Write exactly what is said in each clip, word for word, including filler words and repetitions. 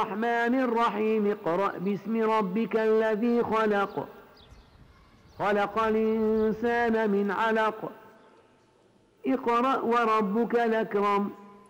الرحمن الرحيم اقرأ باسم ربك الذي خلق خلق الإنسان من علق اقرأ وربك الأكرم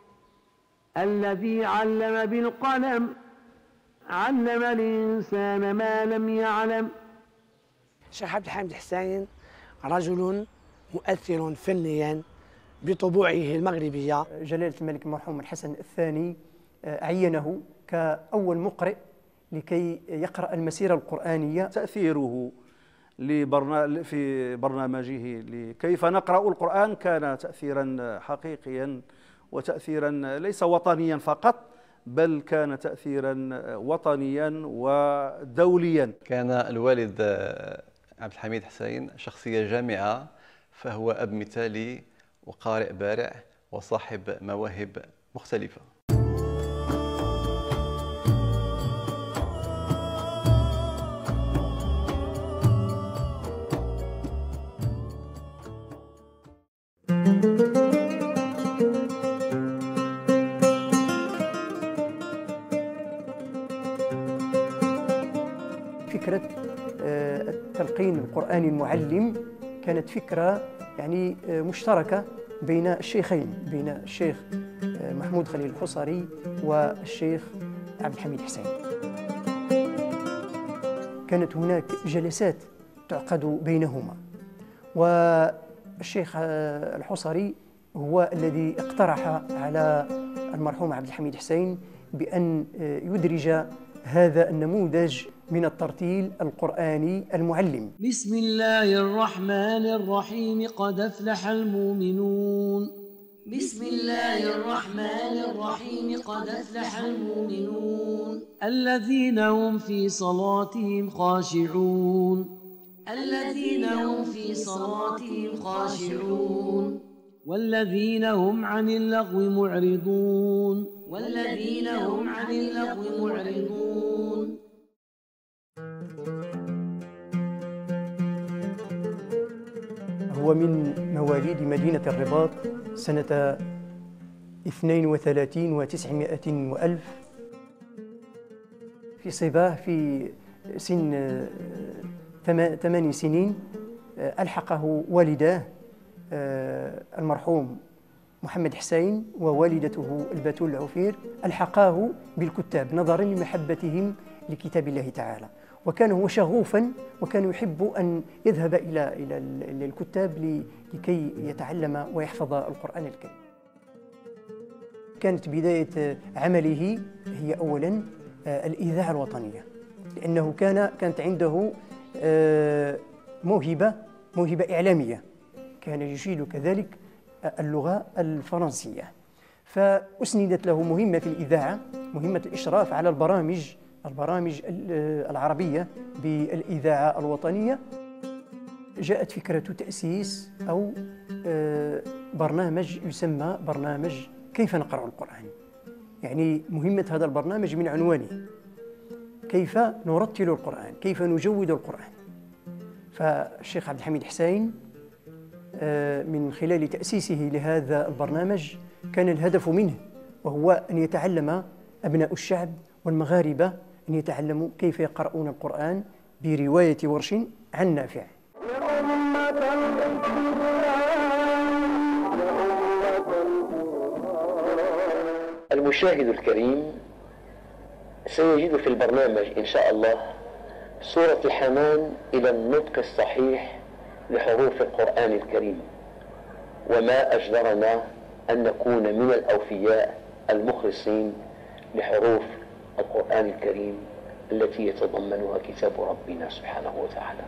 الذي علم بالقلم علم الإنسان ما لم يعلم. الشيخ عبد الحميد حسين رجل مؤثر فنيا بطبوعه المغربية. جلالة الملك المرحوم الحسن الثاني عينه كأول مقرئ لكي يقرأ المسيرة القرآنية. تأثيره لبرنا في برنامجه لكيف نقرأ القرآن كان تأثيرا حقيقيا وتأثيرا ليس وطنيا فقط، بل كان تأثيرا وطنيا ودوليا. كان الوالد عبد الحميد حسين شخصية جامعة، فهو أب مثالي وقارئ بارع وصاحب مواهب مختلفة. فكرة التلقين القرآني المعلم كانت فكرة يعني مشتركة بين الشيخين، بين الشيخ محمود خليل الحصري والشيخ عبد الحميد حسين. كانت هناك جلسات تعقد بينهما، والشيخ الحصري هو الذي اقترح على المرحوم عبد الحميد حسين بأن يدرج هذا النموذج من الترتيل القرآني المعلم. بسم الله الرحمن الرحيم قد أفلح المؤمنون. بسم الله الرحمن الرحيم قد أفلح المؤمنون الذين هم في صلاتهم خاشعون. الذين هم في صلاتهم خاشعون والذين هم عن اللغو معرضون. والذين هم عن اللغو معرضون. هو من مواليد مدينة الرباط سنة اثنين وثلاثين وتسعمائة وألف. في صباه في سن ثمان سنين ألحقه والداه المرحوم محمد حسين ووالدته البتول العفير، ألحقاه بالكتاب نظرا لمحبتهم لكتاب الله تعالى، وكان هو شغوفا وكان يحب أن يذهب إلى إلى الكتاب لكي يتعلم ويحفظ القرآن الكريم. كانت بداية عمله هي أولا الإذاعة الوطنية، لأنه كان كانت عنده موهبة موهبة إعلامية، كان يجيد كذلك اللغة الفرنسية، فأسندت له مهمة في الإذاعة، مهمة الإشراف على البرامج البرامج العربية بالإذاعة الوطنية. جاءت فكرة تأسيس أو برنامج يسمى برنامج كيف نقرأ القرآن. يعني مهمة هذا البرنامج من عنوانه كيف نرتل القرآن، كيف نجود القرآن. فالشيخ عبد الحميد حسين من خلال تأسيسه لهذا البرنامج كان الهدف منه وهو أن يتعلم أبناء الشعب والمغاربة أن يتعلموا كيف يقرؤون القرآن برواية ورش عن نافع. المشاهد الكريم سيجد في البرنامج إن شاء الله صورة الحنان إلى النطق الصحيح لحروف القرآن الكريم، وما أجدرنا أن نكون من الأوفياء المخلصين لحروف القرآن الكريم التي يتضمنها كتاب ربنا سبحانه وتعالى.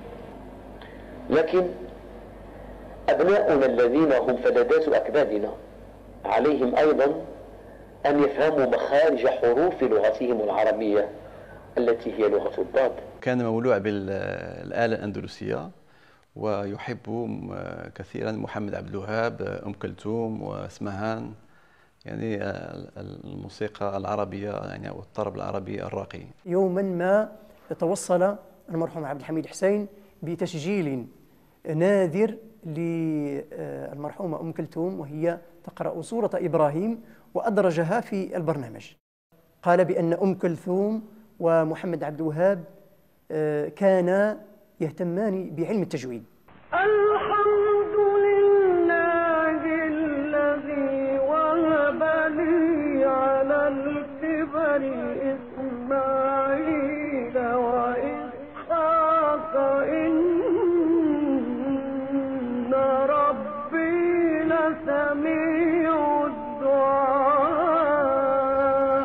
لكن أبناؤنا الذين هم فلذات أكبادنا عليهم أيضا أن يفهموا مخارج حروف لغتهم العربية التي هي لغة الضاد. كان مولوع بالآلة الأندلسية ويحب كثيرا محمد عبد الوهاب، أم كلثوم واسمهان، يعني الموسيقى العربية يعني أو الطرب العربي الراقي. يوما ما توصل المرحوم عبد الحميد حسين بتسجيل نادر للمرحومة أم كلثوم وهي تقرأ سورة إبراهيم وأدرجها في البرنامج. قال بأن أم كلثوم ومحمد عبد الوهاب كانا يهتمان بعلم التجويد. الحمد لله الذي وهب لي على الكبر إسماعيل وإسحاق إن ربي لسميع الدعاء.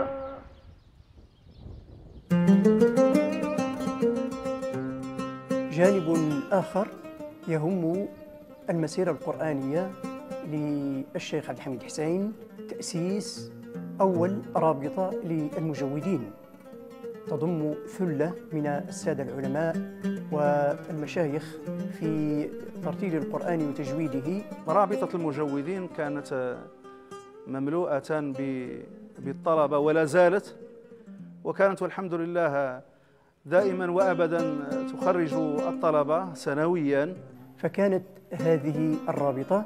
جانب آخر يهم المسيرة القرآنية للشيخ عبد الحميد حسين، تأسيس أول رابطة للمجودين تضم ثلة من السادة العلماء والمشايخ في ترتيل القرآن وتجويده. رابطة المجودين كانت مملوءة بالطلبة ولا زالت، وكانت والحمد لله دائما وأبدا تخرج الطلبة سنويا. فكانت هذه الرابطة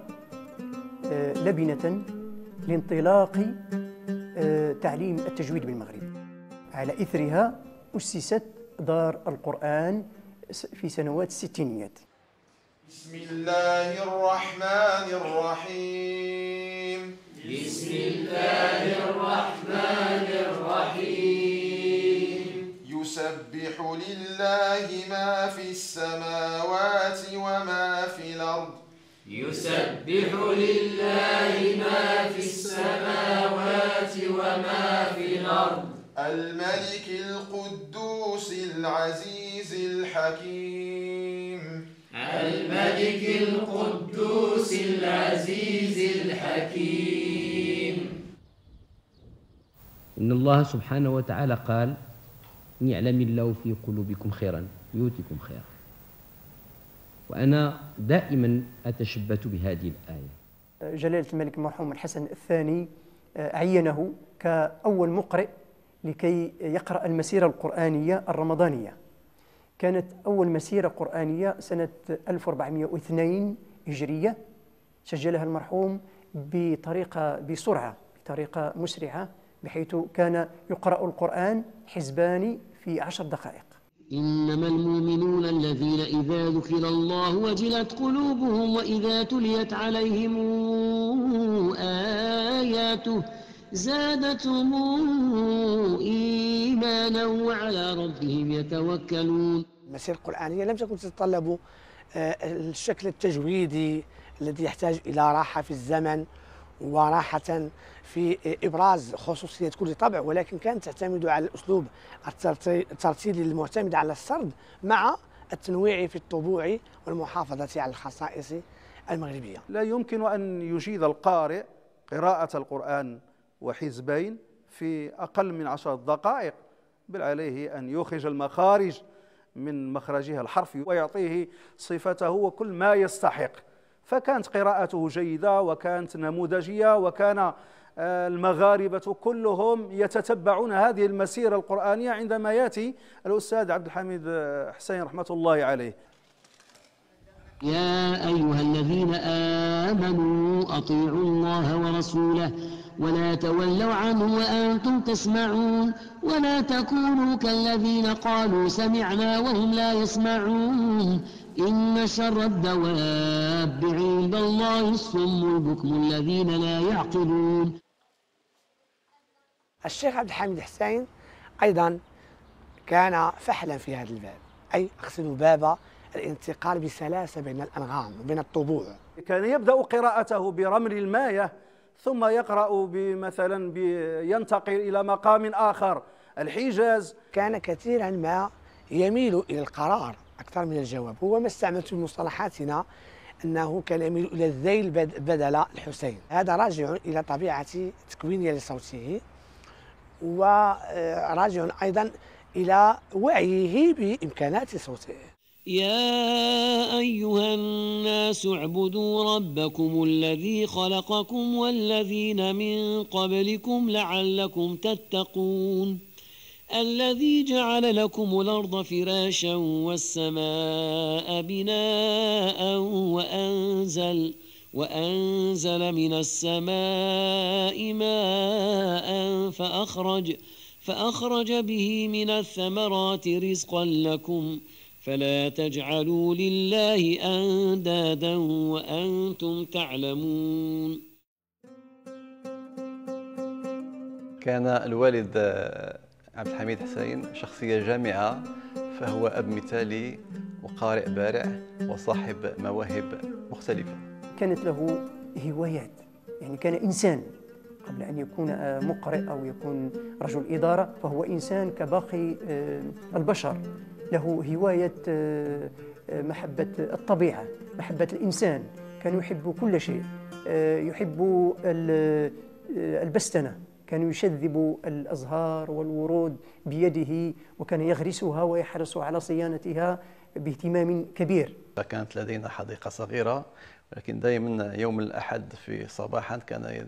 لبنة لانطلاق تعليم التجويد بالمغرب. على إثرها أسست دار القرآن في سنوات الستينيات. بسم الله الرحمن الرحيم. بسم الله الرحمن الرحيم. يسبح لله ما في السماوات وما في الأرض. يسبح لله ما في السماوات وما في الأرض. الملك القدوس العزيز الحكيم. الملك القدوس العزيز الحكيم. إن الله سبحانه وتعالى قال: إن يعلم الله في قلوبكم خيرا يؤتكم خيرا. وأنا دائما أتشبث بهذه الآية. جلالة الملك المرحوم الحسن الثاني عينه كأول مقرئ لكي يقرأ المسيرة القرآنية الرمضانية. كانت أول مسيرة قرآنية سنة ألف وأربعمائة واثنين هجرية، سجلها المرحوم بطريقة بسرعة بطريقة مسرعة، بحيث كان يقرأ القرآن حزبان في عشر دقائق. إنما المؤمنون الذين إذا ذكر الله وجلت قلوبهم وإذا تليت عليهم آياته زادتهم إيمانا وعلى ربهم يتوكلون. المسيرة القرآنية لم تكن تتطلب الشكل التجويدي الذي يحتاج إلى راحة في الزمن وراحة في إبراز خصوصية كل طبع، ولكن كانت تعتمد على الأسلوب الترتيلي المعتمد على السرد مع التنويع في الطبوع والمحافظة على الخصائص المغربية. لا يمكن أن يجيد القارئ قراءة القرآن وحزبين في أقل من عشر دقائق، بل عليه أن يخرج المخارج من مخرجها الحرفي ويعطيه صفته وكل ما يستحق. فكانت قراءته جيدة وكانت نموذجية، وكان المغاربة كلهم يتتبعون هذه المسيرة القرآنية عندما يأتي الأستاذ عبد الحميد حسين رحمة الله عليه. يا أيها الذين آمنوا أطيعوا الله ورسوله ولا تولوا عنه وأنتم تسمعون ولا تكونوا كالذين قالوا سمعنا وهم لا يسمعون إن شر الدواب عند الله الصم البكم الذين لا يعقلون. الشيخ عبد الحميد حسين أيضا كان فحلا في هذا الباب، أي أقصد باب الانتقال بسلاسة بين الأنغام وبين الطبوع. كان يبدأ قراءته برمل الماية، ثم يقرأ بمثلا ينتقل إلى مقام آخر الحجاز. كان كثيرا ما يميل إلى القرار أكثر من الجواب. هو ما استعملت في مصطلحاتنا أنه كان يميل إلى الذيل بدل الحسين. هذا راجع إلى طبيعة تكوينية لصوته، وراجع أيضا إلى وعيه بإمكانات صوته. يا أيها الناس اعبدوا ربكم الذي خلقكم والذين من قبلكم لعلكم تتقون الذي جعل لكم الأرض فراشا والسماء بناء وأنزل وأنزل من السماء ماء فأخرج فأخرج به من الثمرات رزقا لكم فلا تجعلوا لله أندادا وأنتم تعلمون. كان الوالد عبد الحميد حسين شخصية جامعة، فهو أب مثالي وقارئ بارع وصاحب مواهب مختلفة. كانت له هوايات، يعني كان إنسان قبل أن يكون مقرئ أو يكون رجل إدارة، فهو إنسان كباقي البشر، له هواية محبة الطبيعة، محبة الإنسان، كان يحب كل شيء، يحب البستنة، كان يشذب الأزهار والورود بيده وكان يغرسها ويحرص على صيانتها باهتمام كبير. كانت لدينا حديقة صغيرة، ولكن دائما يوم الأحد في صباحا كان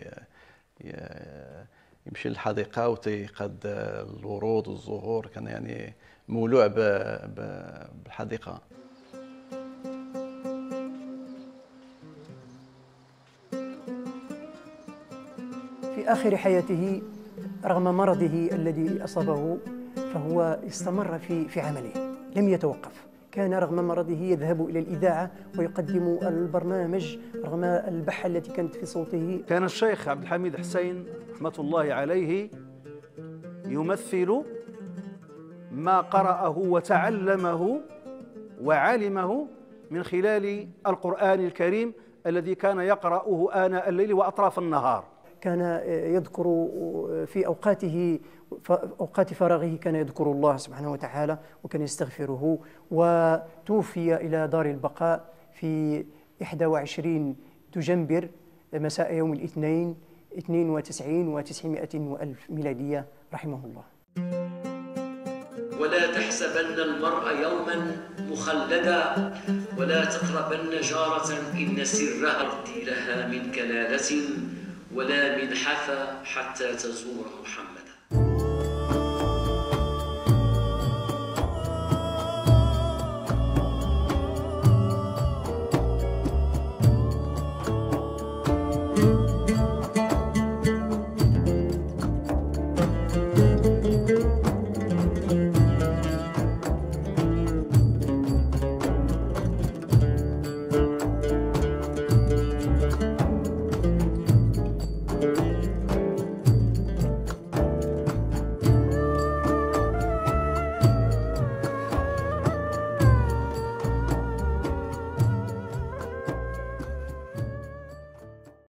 يمشي للحديقة ويقد الورود والزهور، كان يعني مولوع بالحديقة. في آخر حياته رغم مرضه الذي أصابه فهو استمر في في عمله، لم يتوقف، كان رغم مرضه يذهب إلى الإذاعة ويقدم البرنامج رغم البحة التي كانت في صوته. كان الشيخ عبد الحميد حسين رحمة الله عليه يمثل ما قرأه وتعلمه وعلمه من خلال القرآن الكريم الذي كان يقرأه آناء الليل وأطراف النهار. كان يذكر في أوقاته أوقات فراغه كان يذكر الله سبحانه وتعالى وكان يستغفره، وتوفي إلى دار البقاء في إحدى وعشرين دجنبر مساء يوم الاثنين اثنين وتسعين وتسعمائة وألف ميلادية رحمه الله. ولا تحسبن المرء يوما مخلدا ولا تقربن جارة إن سرها ارتي لها من كلالة ولا من حفا حتى تزور محمدا.